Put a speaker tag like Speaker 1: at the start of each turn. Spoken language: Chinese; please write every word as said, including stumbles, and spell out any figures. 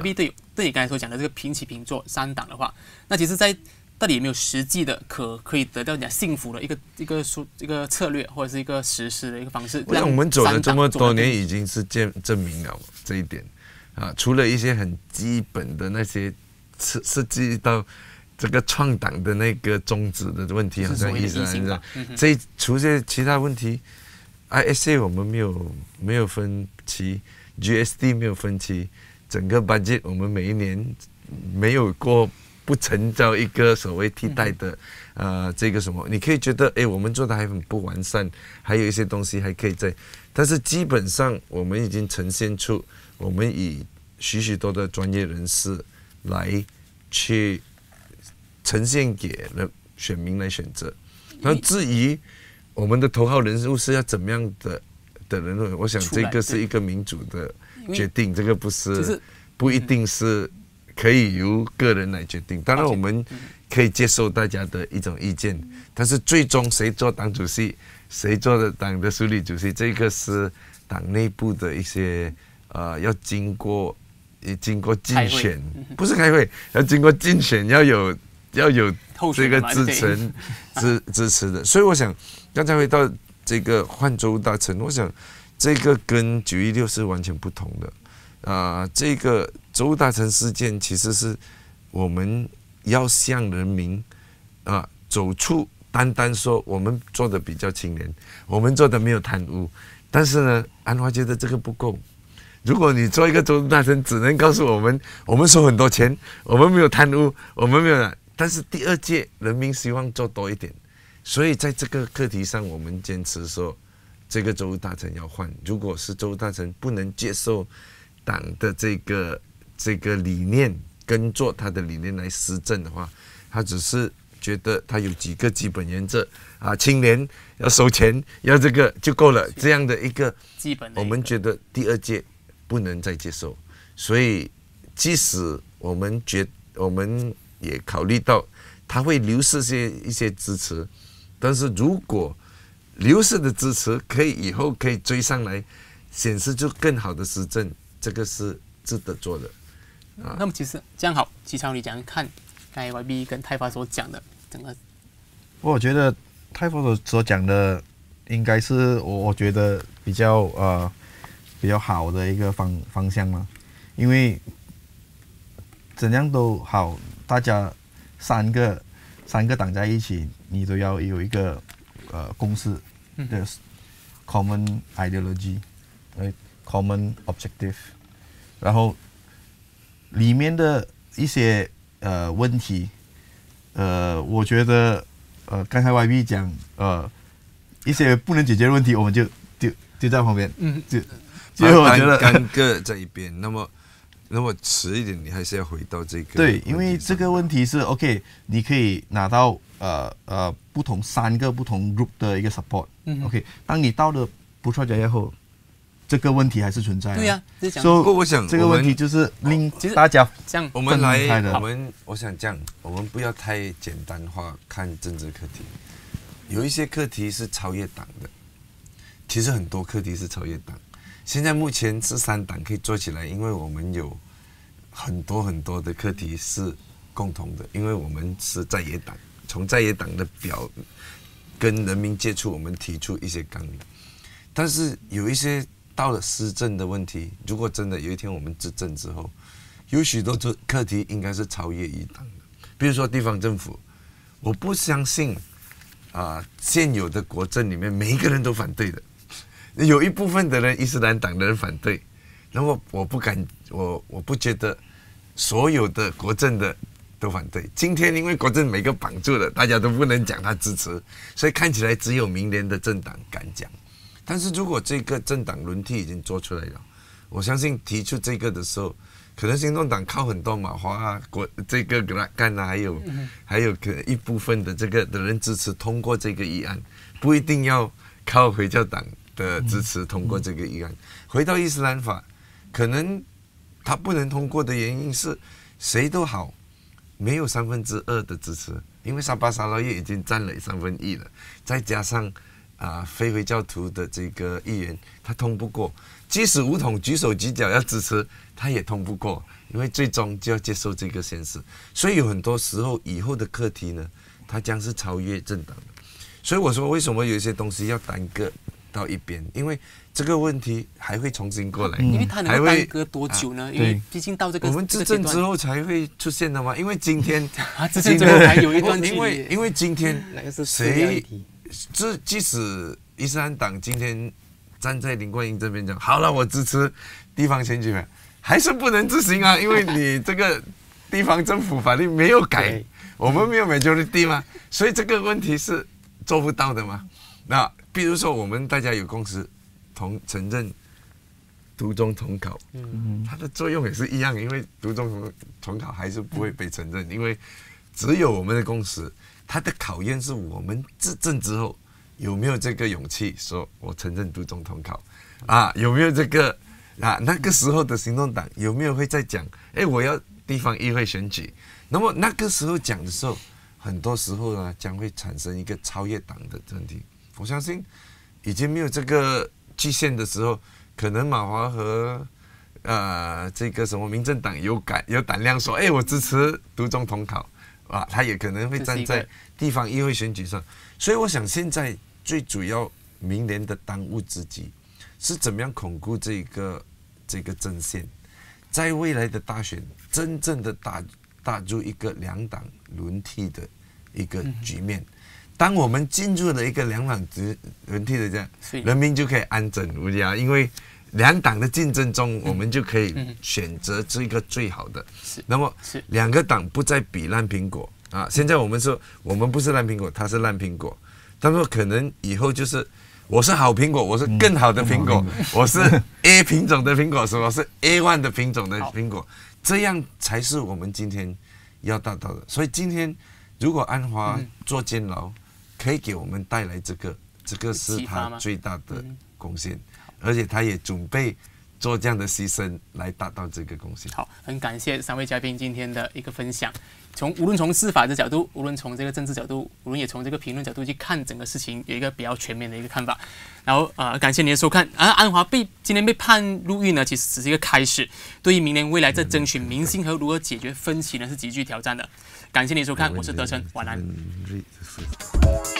Speaker 1: B 对对你刚才所讲的这个平起平坐三党的话，那其实在到底有没有实际的可可以得到讲幸福的一个一个说一个策略或者是一个实施的一个方式？
Speaker 2: 我想我们走了这么多年，已经是证证明了这一点啊。除了一些很基本的那些涉涉及到这个创党的那个宗旨的问题，好像伊斯兰这样，这除这其他问题 ，I S A 我们没有没有分歧 ，G S T 没有分歧，整个 budget 我们每一年没有过。不成叫一个所谓替代的，呃，这个什么，你可以觉得，哎，我们做的还很不完善，还有一些东西还可以在，但是基本上我们已经呈现出，我们以许许多的专业人士来去呈现给了选民来选择。然后至于我们的头号人物是要怎么样的的人，我想这个是一个民主的决定，这个不是不一定是。可以由个人来决定，当然我们可以接受大家的一种意见，但是最终谁做党主席，谁做的党的书记主席，这个是党内部的一些呃要经过经过竞选，不是开会，要经过竞选，要有要有这个支持支支持的，所以我想刚才回到这个换州大臣，我想这个跟九一六是完全不同的。啊、呃，这个州务大臣事件其实是我们要向人民啊、呃、走出单单说我们做的比较清廉，我们做的没有贪污，但是呢，安华觉得这个不够。如果你做一个州务大臣，只能告诉我们我们收很多钱，我们没有贪污，我们没有，但是第二届人民希望做多一点，所以在这个课题上，我们坚持说这个州务大臣要换。如果是州务大臣不能接受党的这个这个理念，跟做他的理念来施政的话，他只是觉得他有几个基本原则啊，清廉，要收钱，要这个就够了，这样的一个
Speaker 1: 基本的，
Speaker 2: 我们觉得第二届不能再接受。所以，即使我们觉我们也考虑到他会流失些一些支持，但是如果流失的支持可以以后可以追上来，显示出更好的施政。这个是值得做的、
Speaker 1: 啊、那么其实这样好，齐超你怎样看刚才 Y B 跟泰发所讲的整个？
Speaker 3: 我觉得泰发所所讲的应该是我我觉得比较呃比较好的一个方方向嘛，因为怎样都好，大家三个三个党在一起，你都要有一个呃共识的 common ideology， 呃 common objective。然后里面的一些呃问题，呃，我觉得呃，刚才 Y B 讲呃一些不能解决的问题，我们就丢丢在旁边，嗯，就就我觉得
Speaker 2: 干戈在一边。那么那么迟一点，你还是要回到这个
Speaker 3: 对，因为这个问题是 OK， 你可以拿到呃呃不同三个不同 group 的一个 support，嗯 OK， 当你到了不出家以后。这个问题还是存在的。
Speaker 1: 对呀、啊，
Speaker 3: 所以、so,
Speaker 2: 我想
Speaker 3: 这个问题就是令大家
Speaker 1: 这样，
Speaker 2: 我们来，我们我想这样，我们不要太简单化看政治课题。有一些课题是超越党的，其实很多课题是超越党。现在目前这三党可以做起来，因为我们有很多很多的课题是共同的，因为我们是在野党，从在野党的表跟人民接触，我们提出一些纲领，但是有一些。到了施政的问题，如果真的有一天我们执政之后，有许多课题应该是超越于党的，比如说地方政府，我不相信啊、呃，现有的国政里面每一个人都反对的，有一部分的人伊斯兰党的人反对，那么我不敢，我我不觉得所有的国政的都反对。今天因为国政每个绑住了，大家都不能讲他支持，所以看起来只有民联的政党敢讲。但是如果这个政党轮替已经做出来了，我相信提出这个的时候，可能行动党靠很多马华啊、国这个干啊，还有、嗯、还有可一部分的这个的人支持通过这个议案，不一定要靠回教党的支持通过这个议案。嗯、回到伊斯兰法，可能他不能通过的原因是谁都好，没有三分之二的支持，因为沙巴沙劳越已经占了三分一了，再加上。 啊、呃、非回教徒的这个议员，他通不过。即使吴统举手举脚要支持，他也通不过，因为最终就要接受这个现实。所以有很多时候，以后的课题呢，它将是超越政党的。所以我说，为什么有一些东西要耽搁到一边？因为这个问题还会重新过来。
Speaker 1: 因为它能够耽搁多久呢？
Speaker 3: 啊、
Speaker 1: 因为毕竟到这个
Speaker 2: 我们执政之后才会出现的嘛。因为今天
Speaker 1: 啊，执政之后还有一段距离。
Speaker 2: 因为因为今天
Speaker 4: 谁
Speaker 2: 这即使伊斯兰党今天站在林冠英这边讲好了，我支持地方选举法，还是不能执行啊，因为你这个地方政府法律没有改，我们没有 majority 嘛，所以这个问题是做不到的嘛。那比如说我们大家有共识同承认读中统考，嗯，它的作用也是一样，因为读中统考还是不会被承认，因为只有我们的共识，它的考验是我们执政之后有没有这个勇气说我承认读中统考啊，有没有这个啊那个时候的行动党有没有会再讲，哎，我要地方议会选举，那么那个时候讲的时候，很多时候呢将会产生一个超越党的问题。我相信已经没有这个局限的时候，可能马华和呃这个什么民政党有敢有胆量说，哎，我支持读中统考啊，他也可能会站在地方议会选举上。所以我想现在最主要明年的当务之急是怎么样巩固这个这个阵线，在未来的大选真正的打打入一个两党轮替的一个局面。嗯，当我们进入了一个两党轮替的这样，人民就可以安枕无忧，因为两党的竞争中，我们就可以选择这个最好的。那么两个党不再比烂苹果啊！现在我们说我们不是烂苹果，他是烂苹果，他们可能以后就是我是好苹果，我是更好的苹果，我是 A 品种的苹果，是我是 A one 的品种的苹果，这样才是我们今天要达到的。所以今天如果安华做监牢，可以给我们带来这个，这个是他最大的贡献，而且他也准备做这样的牺牲来达到这个贡献。
Speaker 1: 好，很感谢三位嘉宾今天的一个分享。从无论从司法的角度，无论从这个政治角度，无论也从这个评论角度去看整个事情，有一个比较全面的一个看法。然后呃，感谢您的收看。啊，安华被今天被判入狱呢，其实只是一个开始，对于明年未来在争取民心和如何解决分歧呢，是极具挑战的。感谢您收看，我是德成，晚安。